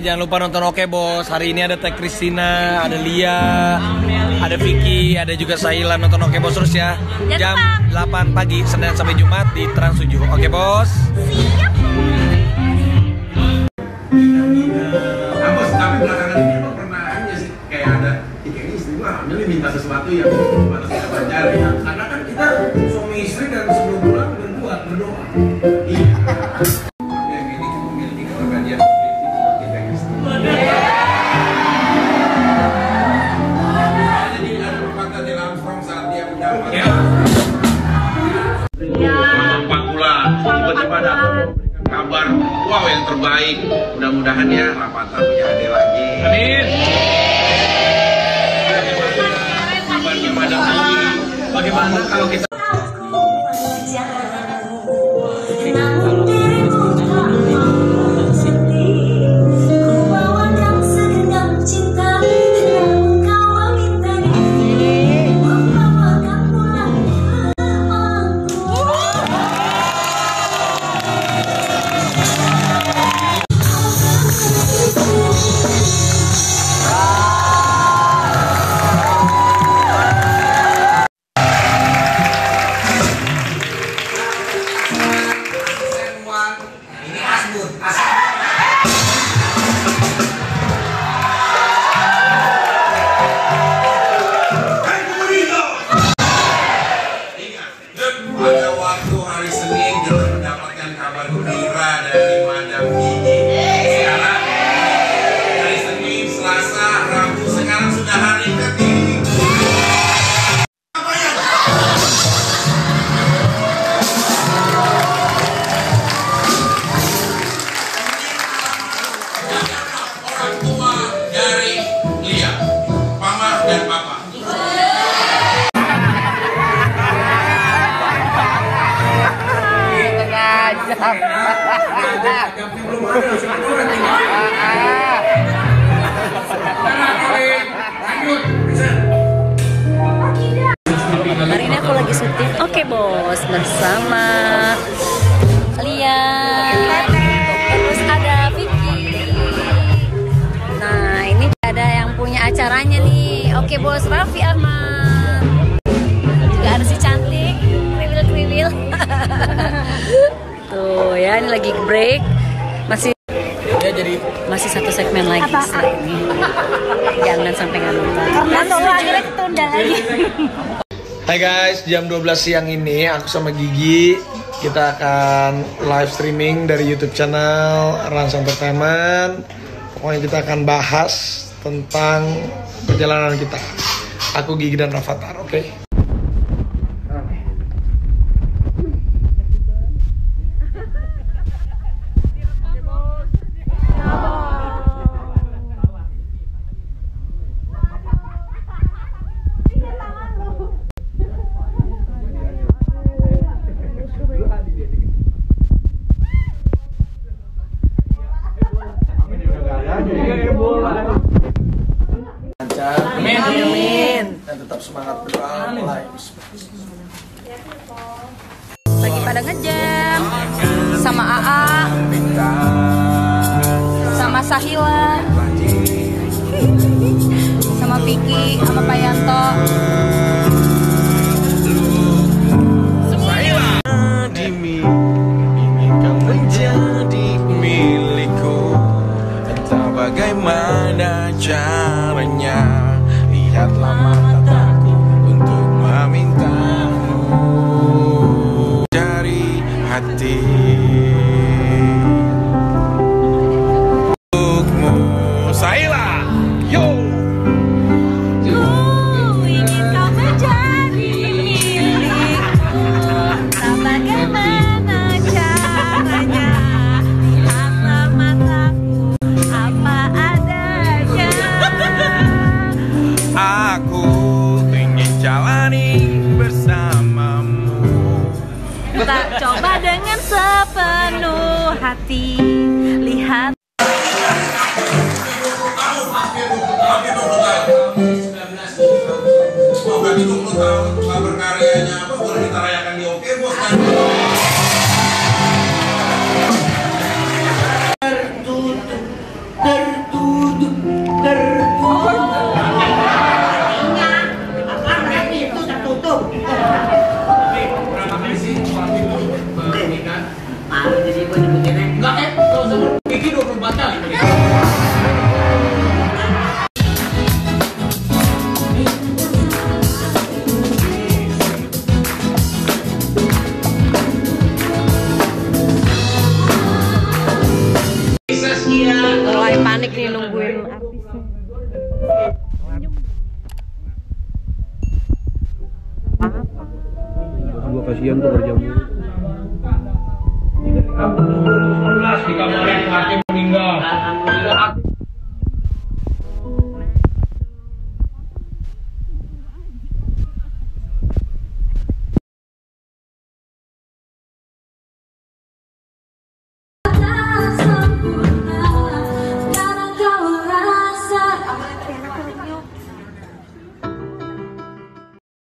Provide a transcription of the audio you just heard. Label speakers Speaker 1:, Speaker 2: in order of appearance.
Speaker 1: jangan lupa nonton Oke Bos. Hari ini ada Teh Christina, ada Lia, ada Vicky, ada juga Saila. Nonton Oke Bos terus ya. Jam 8 pagi Senin sampai Jumat di Trans 7. Oke Bos.
Speaker 2: Siap.
Speaker 3: Bos, tapi belakangan ini emang pernah aja sih kayak ada kayaknya istri gua hamil nih, minta sesuatu yang batas kita pacar ya. Karena kan kita suami istri dan sebelum pulang berdoa. Iya. Yang ini cuma memiliki kepribadian kita istri. Jadi ada pepatah di Armstrong saat dia mendapat pangkulan, tiba-tiba datang kabar, wow yang terbaik, mudah-mudahan ya Rafathar punya adik lagi. Amin. Bagaimana kalau kita
Speaker 2: hari ini aku lagi syuting Oke Bos bersama Lia, terus ada Vicky. Nah ini ada yang punya acaranya nih Oke Bos, Raffi Ahmad. Juga ada si cantik, kriwil-kriwil. Tuh ya, ini lagi break. Masih satu segmen lagi setelah ini. Jangan sampai nggak nonton. Karena akhirnya ketunda lagi.
Speaker 1: Hai guys, jam 12 siang ini aku sama Gigi kita akan live streaming dari YouTube channel Rans Entertainment. Pokoknya kita akan bahas tentang perjalanan kita. Aku, Gigi, dan Rafathar, oke? Amin. Dan tetap semangat berdoa.
Speaker 2: Lagi pada ngejam sama AA, sama Sahila, sama Vicky, sama Pak Yanto.
Speaker 4: Ingin kau menjadi milikku, entah bagaimana caranya. Lihatlah mataku untuk memintamu dari hati. Untukmu, Saila, yo.
Speaker 2: Ingin kau menjadi milikku, tak bagaimana caranya. Lihatlah mataku, apa adanya.
Speaker 4: Aku ingin jalani bersamamu.
Speaker 2: Tak coba dengan sepenuh hati. Lihat.
Speaker 3: berarti 20 tahun berkaryanya Bos boleh kita rayakan di Oke Bos kan? Tertutup
Speaker 5: Gua kasihan tuh kerja mulu.
Speaker 1: 2019 dikabarin hakim meninggal.